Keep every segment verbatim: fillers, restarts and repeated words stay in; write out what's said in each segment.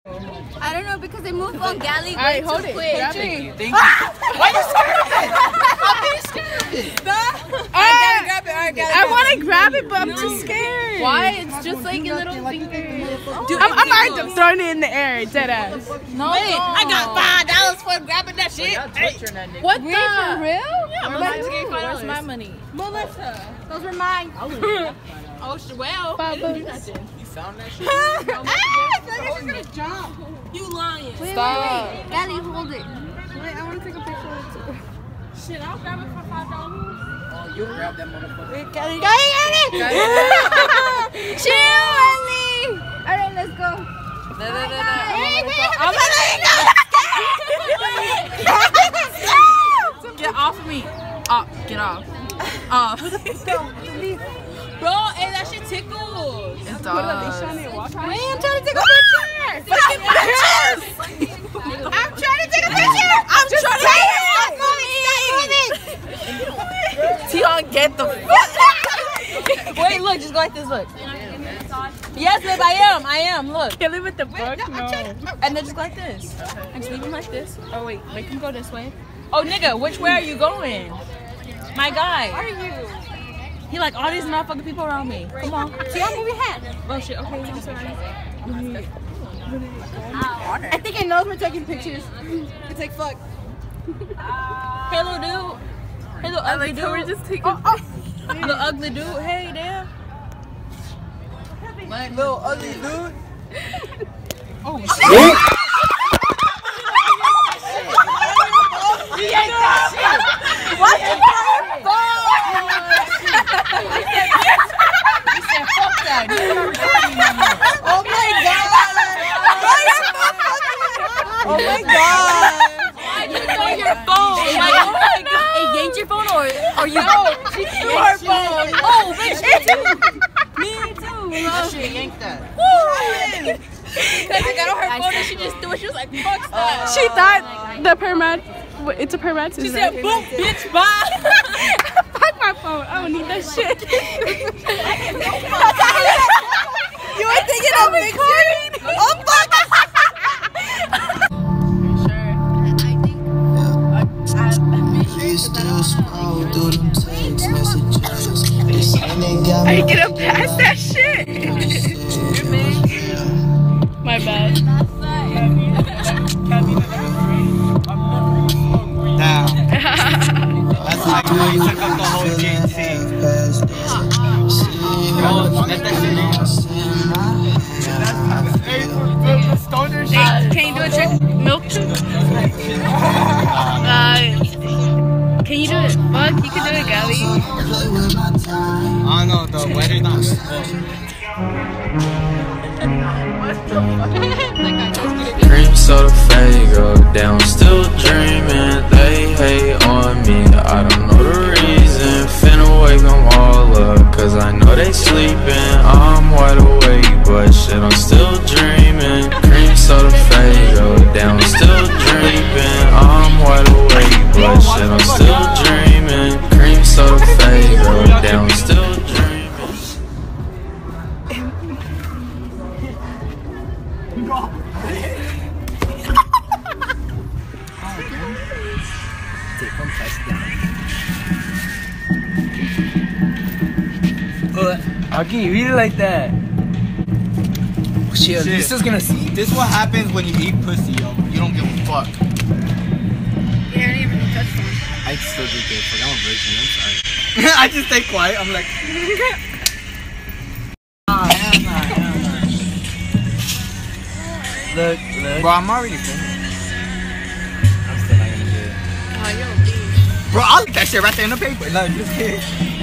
I don't know because they moved on galley way Alright, too hold it. quick. Grab Thank it. you. Thank you. Why you scared of it? I'm being scared of it. Stop. I gotta grab it. I gotta I want to grab it, but I'm too scared. Why? It's just like a little finger. Dude, I'm, I'm already throwing it in the air, dead ass. No, wait, I got five dollars for grabbing that shit. Hey. What the? Wait, for real? Yeah, Where's my, my, where's my money? Melissa, those were mine. Oh, well, Five I didn't do bucks. nothing. You found that shit? Ah, I feel like you're gonna jump. You lying. Wait, Stop. wait, wait. Gally, hold it. Wait, I want to take a picture of it too. Shit, I'll grab it for five dollars. Oh, you grab that motherfucker. Wait, Gally, Gally, Gally! Chill, Ellie! Alright, let's go. Da, da, da, da. Hey, wait, I'm let gonna Get off of me. Up. Get off. Off. Bro, hey, that shit tickles. It does. Wait, I'm trying to take a picture. Fucking pictures! I'm trying to take a picture. I'm Just trying to take take it. a picture. Tion, get the fuck. Wait, look, just go like this, look. Yes, babe, I am, I am, look. Kill it with the fuck? No. And then just go like this. And just leave him like this. Oh, wait, make him go this way. Oh, nigga, which way are you going? My guy. Where are you? He like all these motherfucking people around me. Come on. See, I'm moving hat. Oh, shit, okay, I'm sorry. I think it knows we're taking pictures. It's like, fuck. Hey, little dude. Hey, little ugly dude. We're just taking Oh, oh. Little ugly dude. Hey, damn. My little ugly dude. Oh, shit. You ain't that shit. What's your phone? He said, fuck that. Oh my god. Oh my god. Why did you throw your phone? Like, oh my god. Hey, yanked your phone or, or you? No, she threw her phone. Oh, bitch, me too. Me too. That shit yanked that. Because I got on her phone and she just threw it. She was like, fuck that. She thought the permat. It's a permat. She said, boom, bitch, bye. Fuck my phone. I don't need that shit. You were thinking of recording? Oh, fuck. Are you gonna pass that shit? My bad. Damn. That's like how you took up the whole G T. Bro, let that shit Hey, can you do a trick? Milk trick? Uh, can you do it? Fuck, you can do it, Gally. I don't know, the weather not Cream soda Fago down, still dreaming. They hate on me, I don't know the reason. Finna wake them all up, cause I know they sleeping. I'm wide awake, but shit, I'm still dreaming. Cream soda Fago down, still dreaming. I'm wide awake, but shit, I'm still dreaming. Cream soda Fago down, still dreaming. How can you eat it like that? Shit, Shit. this is gonna see. This is what happens when you eat pussy, yo. You don't give a fuck. You didn't even touch them. I still do good. Fuck, I'm a virgin. I'm sorry. I just stay quiet. I'm like. Ah, hell nah, hell nah. Look, look. Bro, I'm already finished. I'm still not gonna do it. Oh, you're a bitch. Bro, I'll leave that shit right there in the paper. No, just kidding.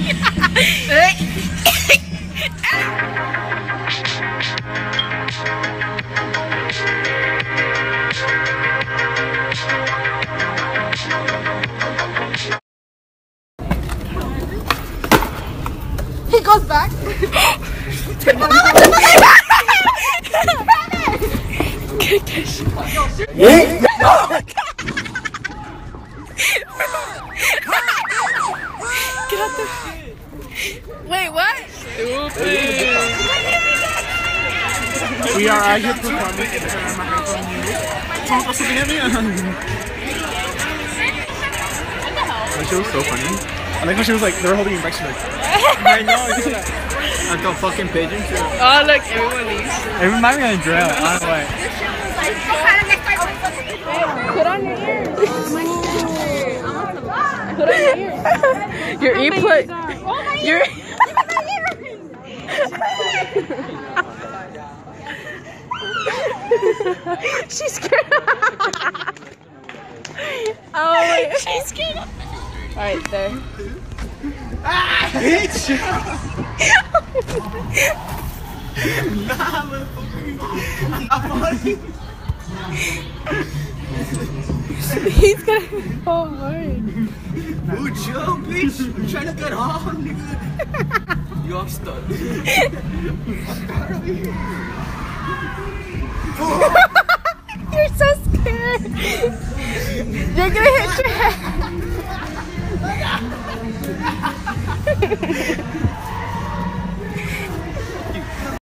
He goes back. Wait, what? Stupid. We are out here performing. Someone something at me. That shit was so funny. I like when she was like, they were holding me back. She's like, I know. I got fucking pigeon too. Oh look, everyone leaves. It reminded me of a drill. I don't know why. Put on your ears. Put on your ears. Your ear plug. Your. She's scared. Oh wait. She's scared. All right, there. Bitch! He's gonna fall hard. Ooh, chill, bitch. I'm trying to get off, nigga. Yo, I'm stuck. You're so scared. You're gonna hit your head.